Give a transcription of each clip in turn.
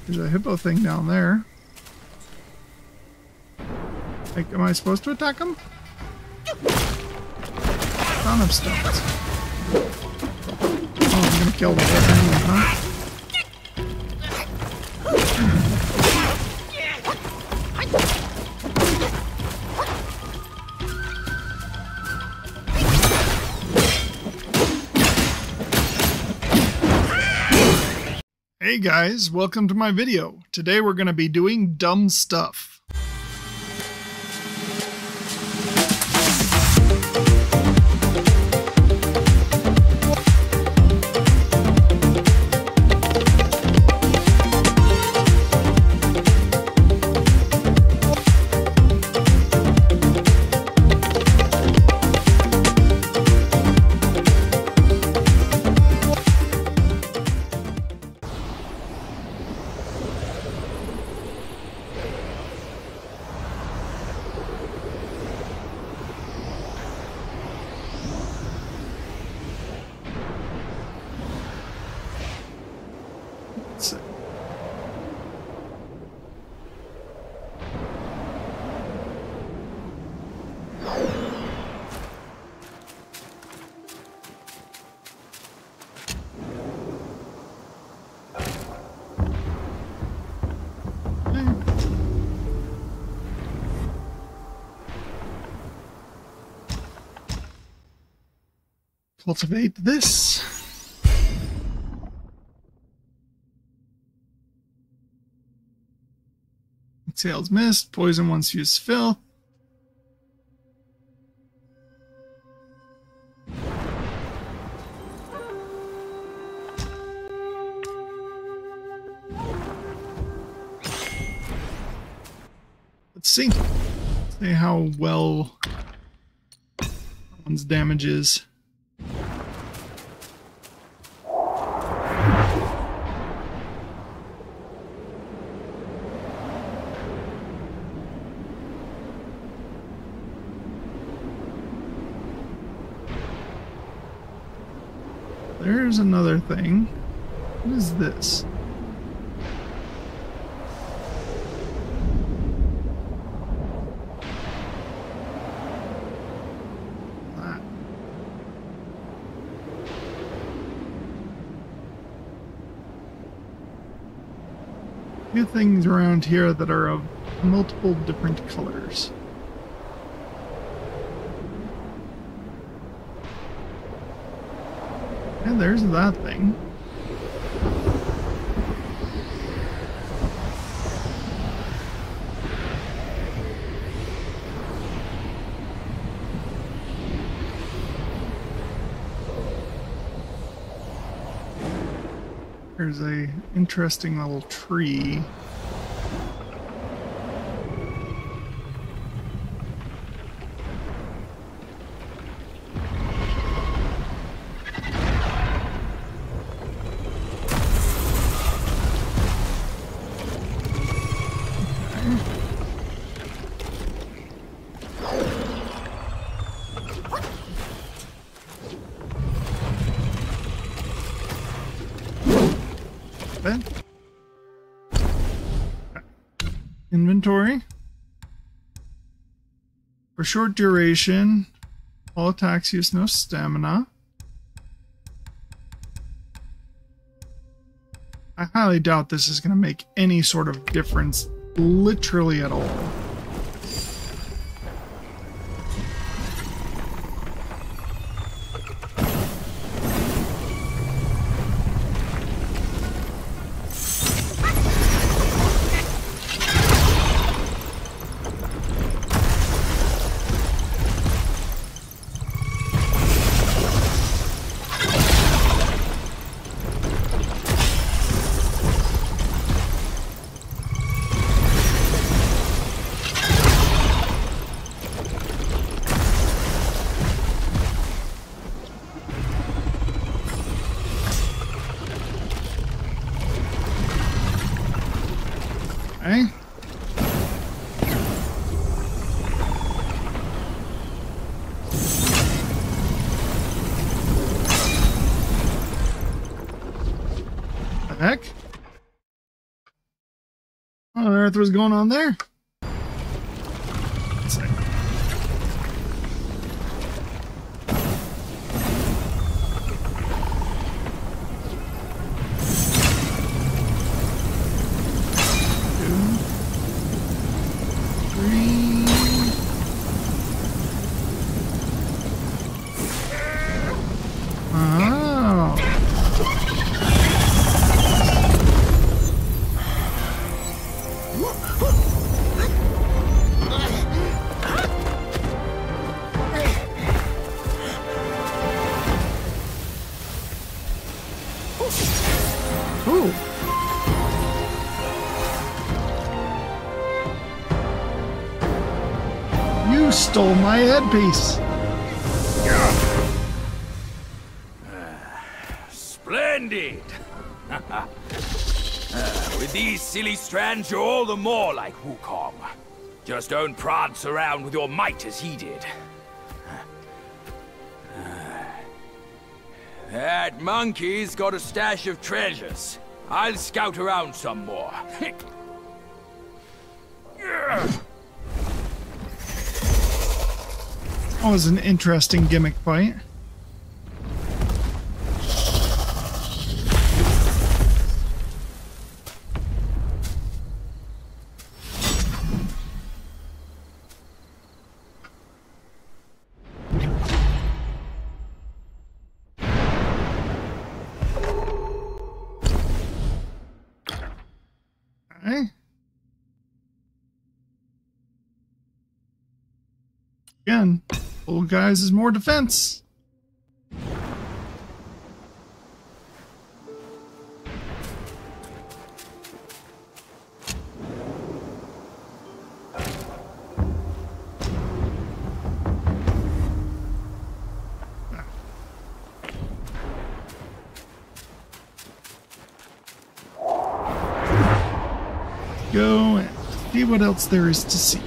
There's a hippo thing down there. Like, am I supposed to attack him? Ton of stones. Oh, I'm gonna kill the whole animal, huh? Hey guys, welcome to my video. Today we're going to be doing dumb stuff. Let's see. Cultivate this. Exhales mist. Poison once used filth. Let's see. See how well one's damage is. There's another thing. What is this? That. A few things around here that are of multiple different colors. And there's that thing. There's a interesting little tree. Inventory. For short duration, all attacks use no stamina. I highly doubt this is going to make any sort of difference, literally at all. Okay. The heck? What on earth was going on there? Let's see. You stole my headpiece. Splendid. With these silly strands, you're all the more like WuKong. Just don't prance around with your might as he did. That monkey's got a stash of treasures. I'll scout around some more. That was an interesting gimmick fight. Okay. Again, old guys is more defense. Go and see what else there is to see.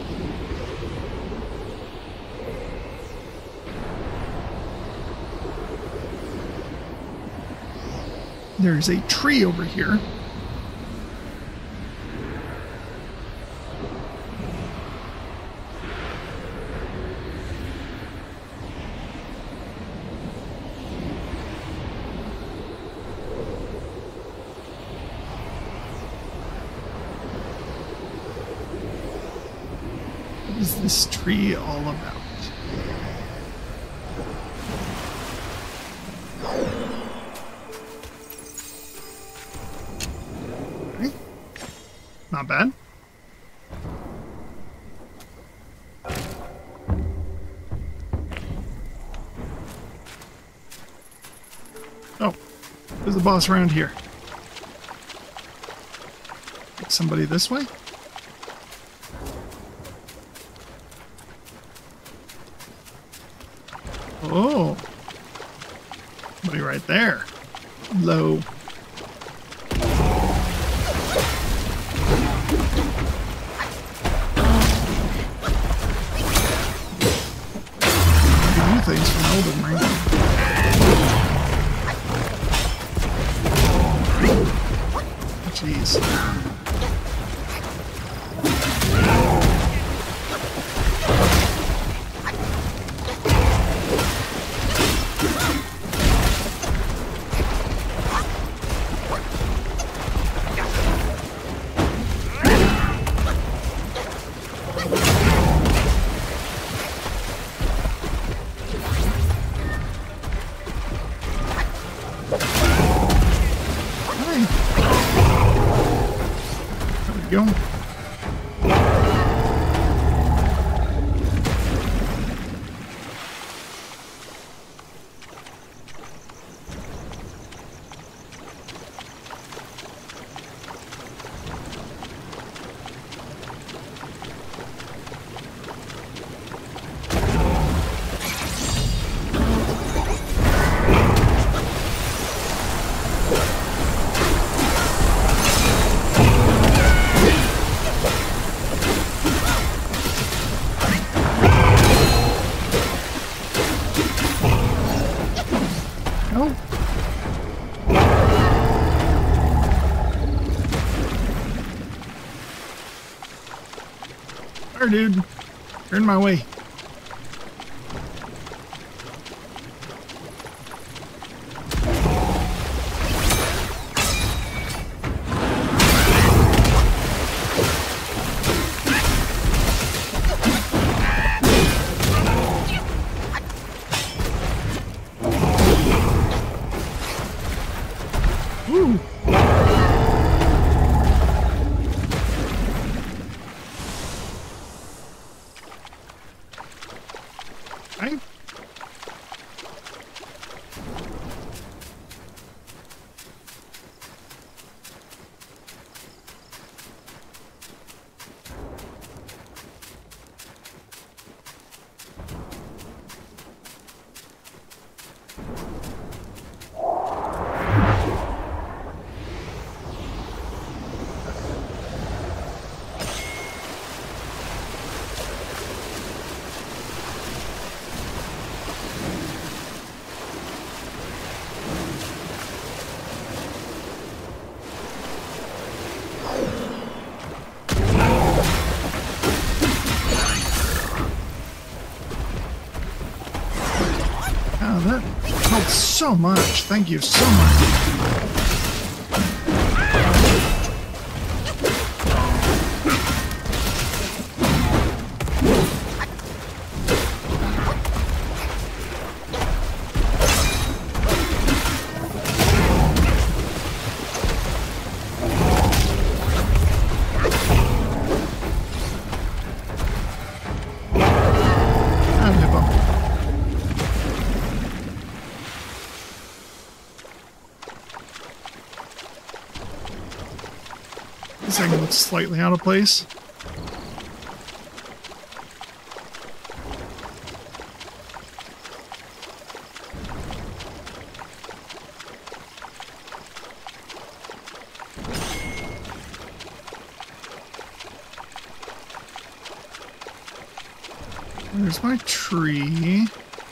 There's a tree over here. What is this tree all about? Okay. Not bad. Oh, there's the boss around here. Take somebody this way? Oh, somebody right there. Low. New things from Elden Ring. Jeez. Go. There, dude. You're in my way. Ooh. Okay. Oh, that helped so much. Thank you so much. This thing looks slightly out of place. There's my tree.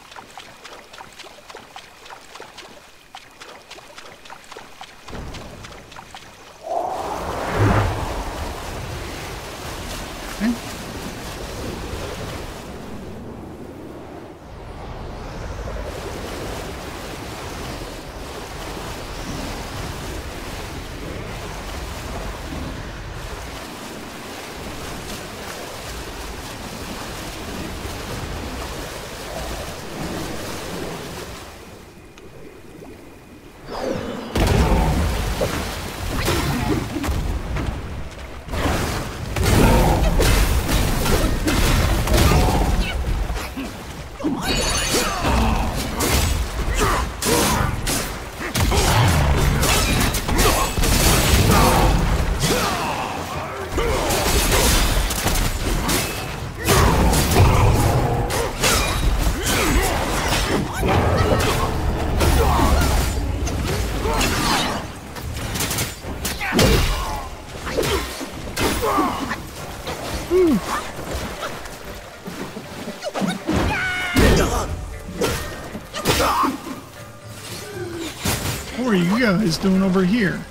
What are you guys doing over here?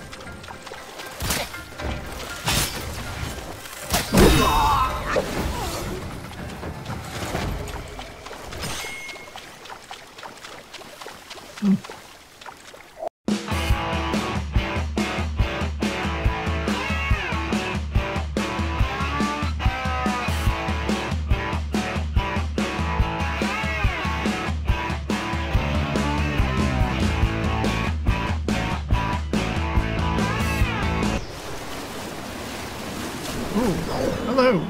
Hello.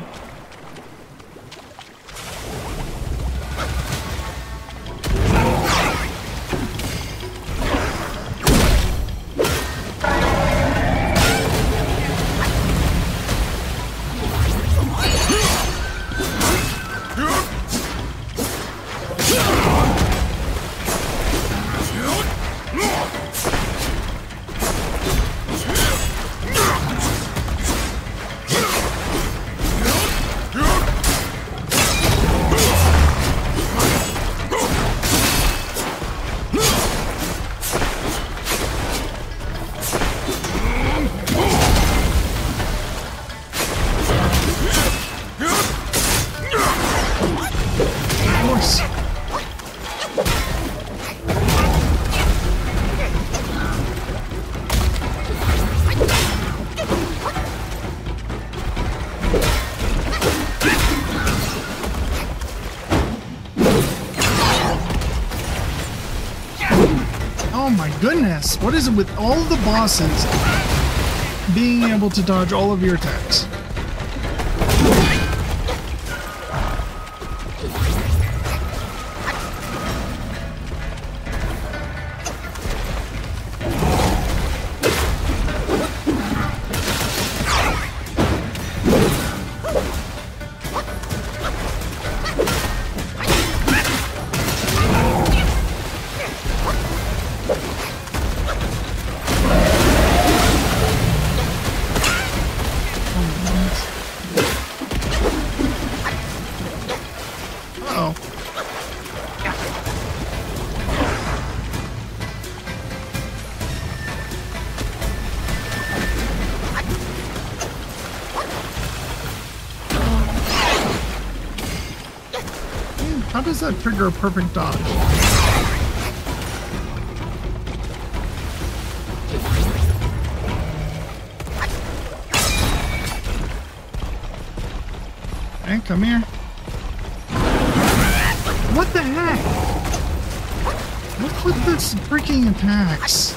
Oh my goodness, what is it with all the bosses being able to dodge all of your attacks? How does that trigger a perfect dodge? Okay, come here. What the heck? What's with this freaking attacks?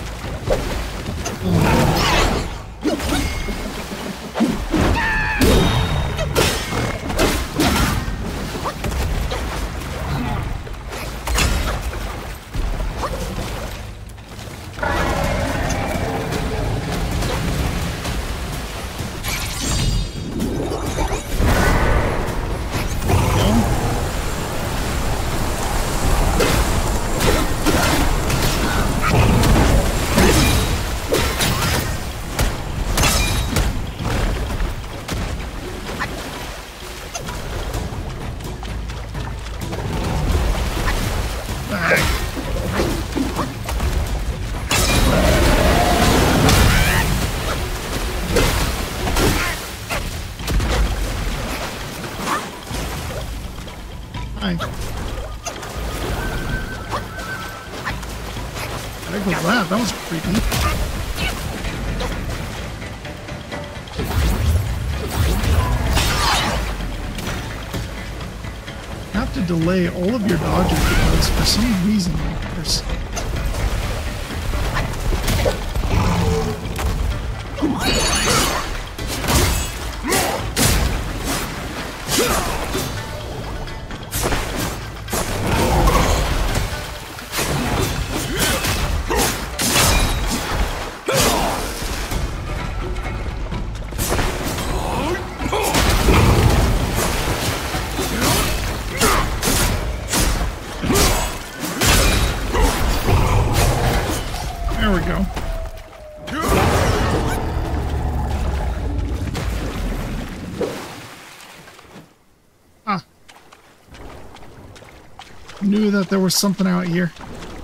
Hi. There goes that. That was creepy. You have to delay all of your dodges because for some reason there's... There we go. Ah. Knew that there was something out here.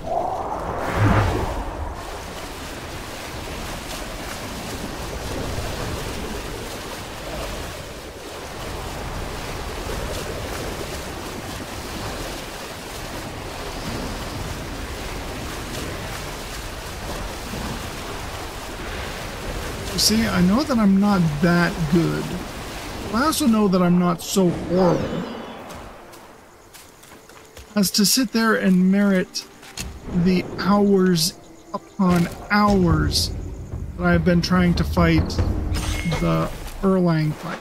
See, I know that I'm not that good. I also know that I'm not so horrible as to sit there and merit the hours upon hours that I've been trying to fight the Erlang fight.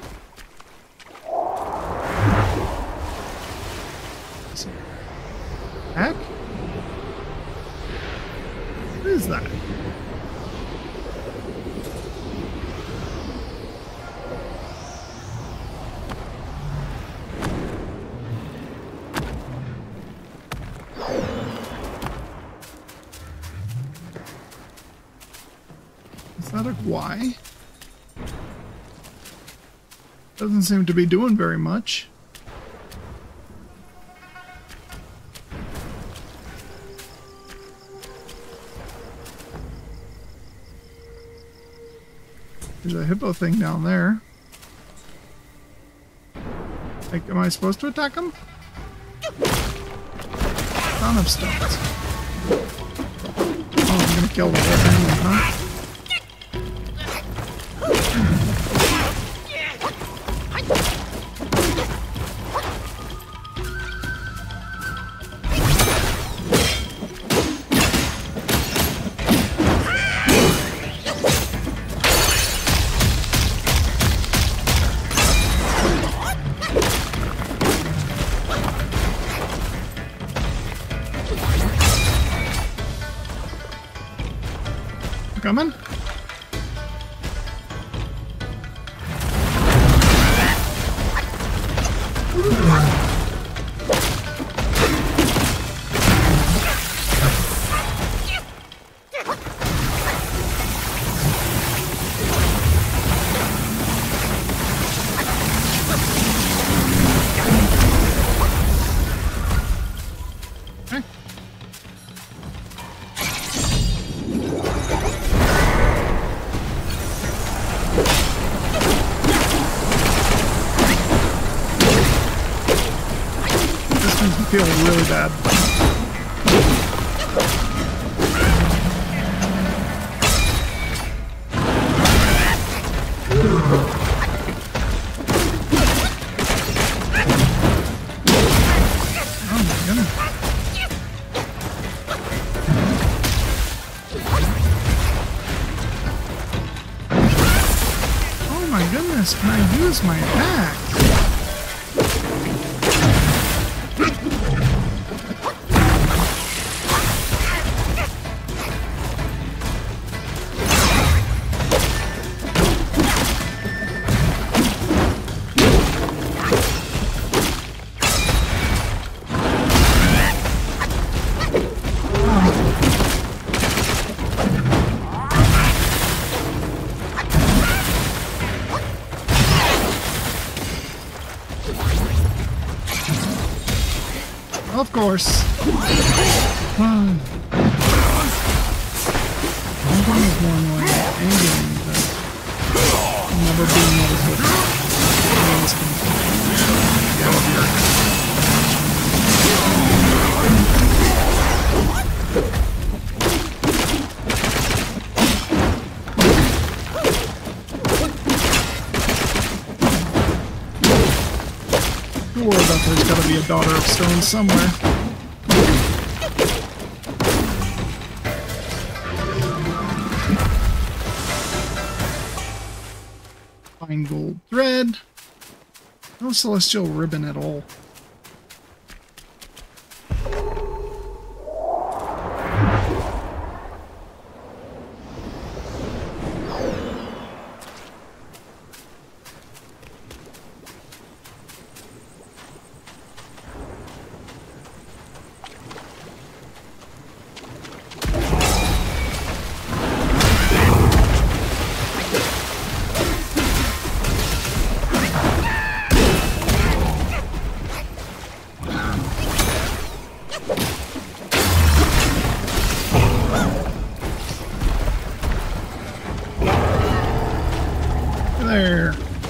Heck? What is that? Is that a Y? Doesn't seem to be doing very much. There's a hippo thing down there. Like, am I supposed to attack him? Ton of stones. Oh, I'm gonna kill the whole thing, huh? coming. Feel really bad. Oh my goodness. Oh my goodness, can I use my axe? Of course. One thing is more annoying and getting never being able to get out of here. Don't worry about there's gotta be a daughter of stone somewhere. Fine gold thread. No celestial ribbon at all. There.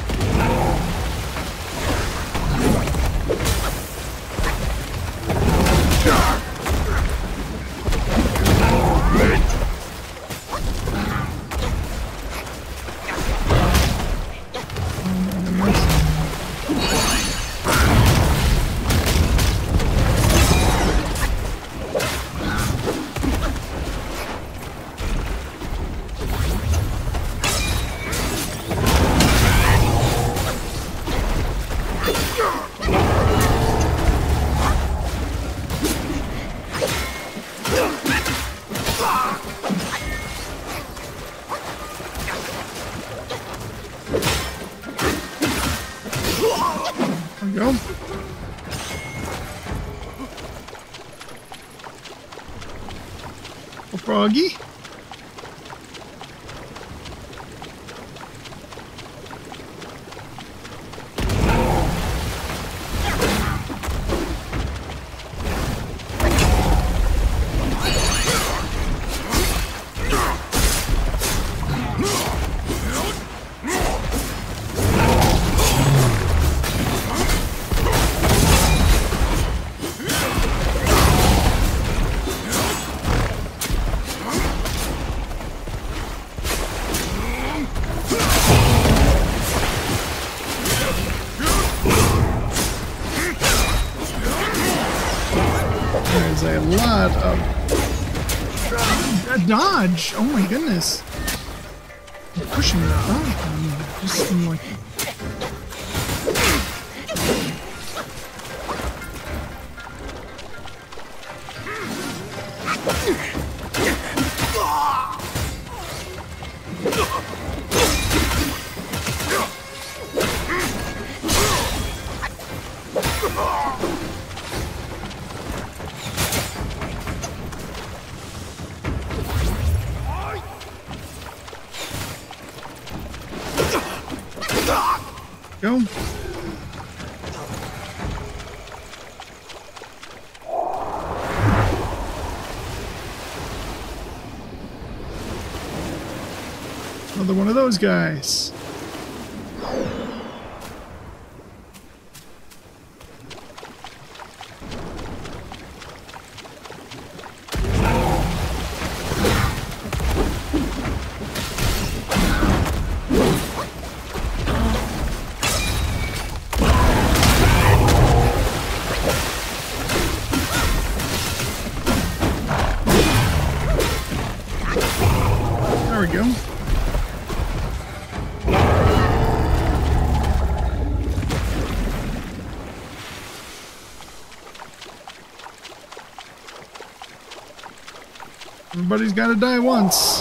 There we go. Oh, froggy. There's a lot of dodge. Oh my goodness! I'm pushing it up. Just I'm like. go. Another one of those guys. There we go. Everybody's got to die once.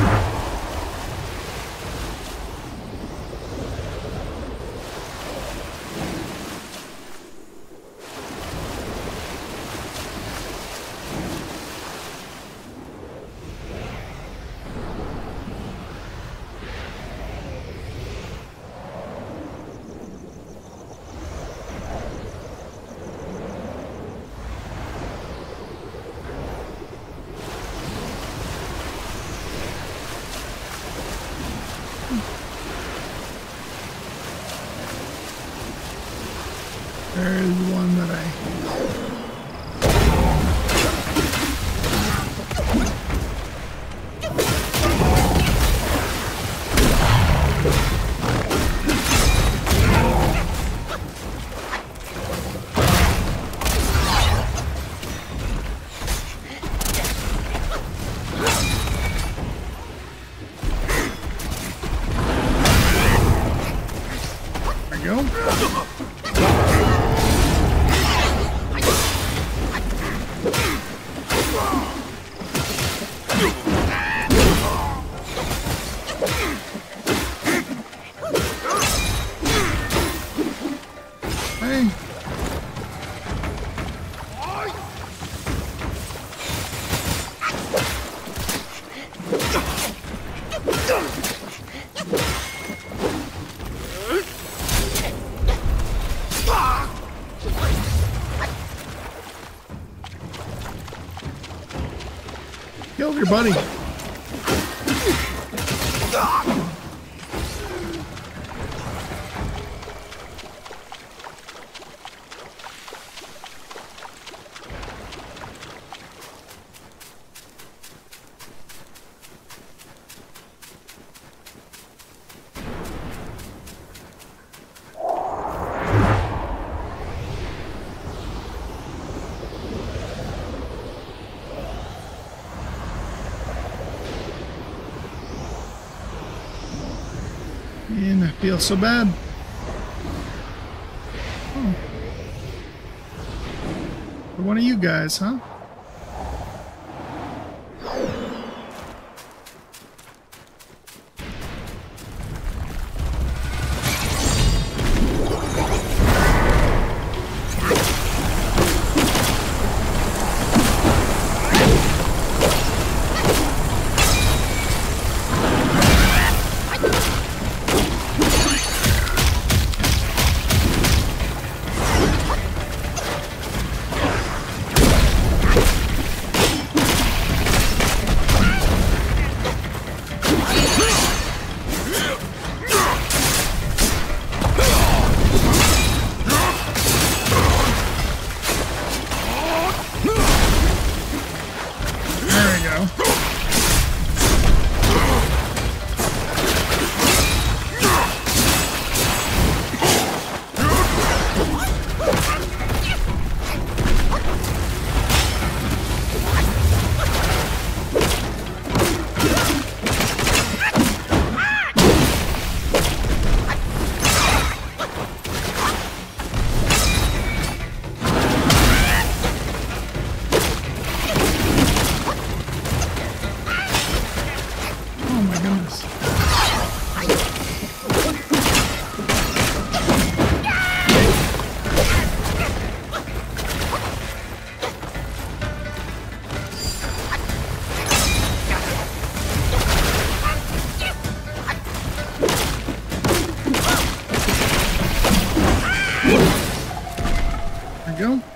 There's one that There we go. Hey. Killed your buddy. And I feel so bad. Oh. One of you guys, huh? we go.